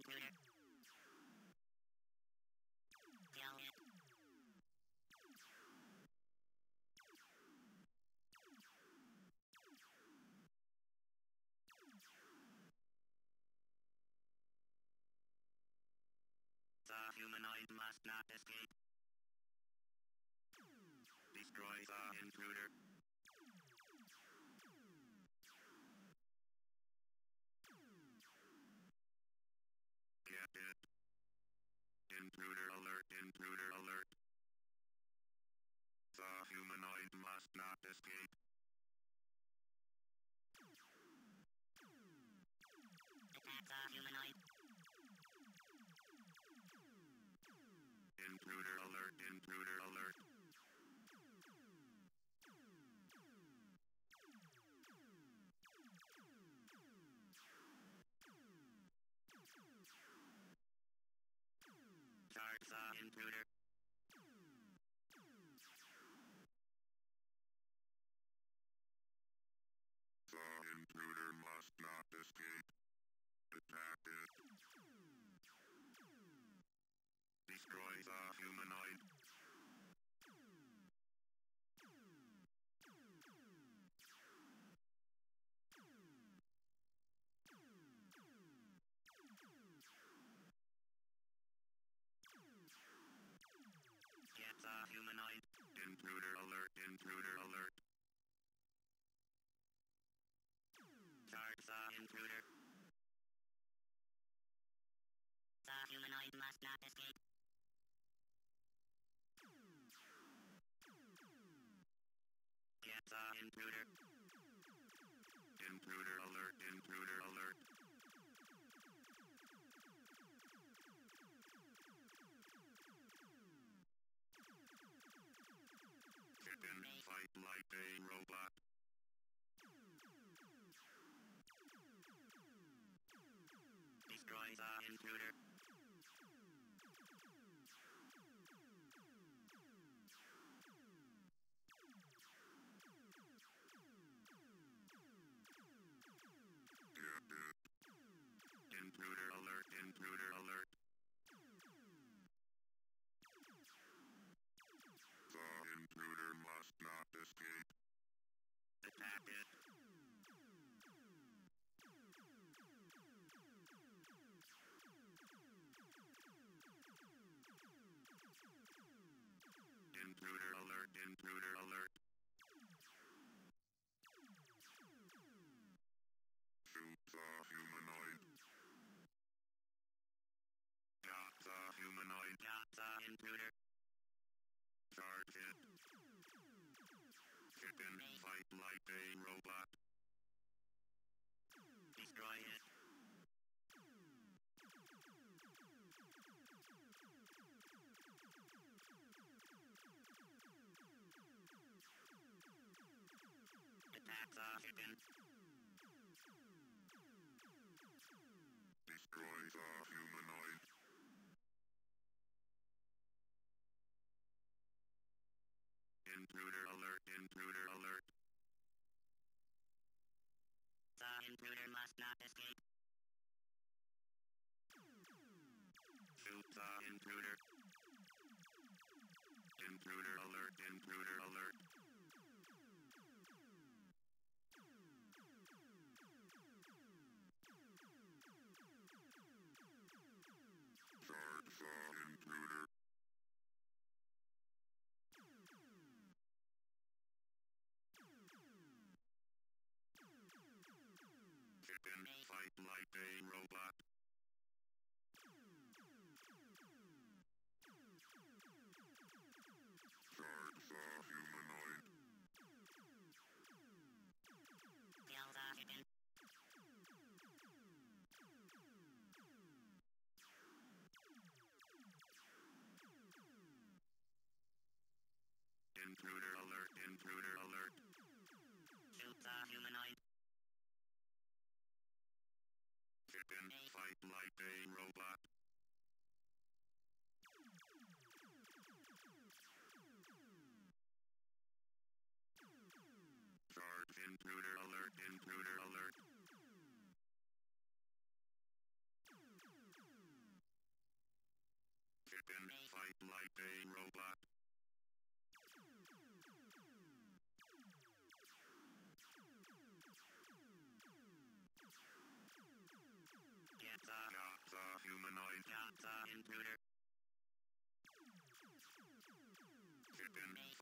intruder. Kill it. The humanoid must not escape. Destroy the intruder. Get it. Intruder alert, intruder alert. The humanoid must not escape. Attack the humanoid. Intruder alert, intruder alert. Charge the intruder. The intruder must not escape. Attack it. Destroy the humanoid. Get the humanoid. Intruder alert, intruder alert. Charge the intruder. The humanoid must not escape. Get the intruder. Intruder alert, intruder alert. Chicken, fight like a robot. Destroy the intruder. Get it. Intruder alert, intruder alert. The intruder must not escape. Attack it. Intruder alert, intruder alert. Shoot the humanoid. Got the humanoid. Got the intruder. Charge it. Chicken, fight like a robot. Destroy it. Attack the chicken. Destroy the humanoid. Intruder alert, intruder alert. The intruder must not escape. Shoot the intruder. Intruder alert, intruder alert. Charge the intruder. Chicken, fight like a robot. Charge the humanoid. Kill the chicken. Intruder alert, intruder alert. Shoot the humanoid. Chicken, fight like a robot. Charge intruder alert, intruder alert. like a robot. Get the humanoid. Get the intruder. Chicken.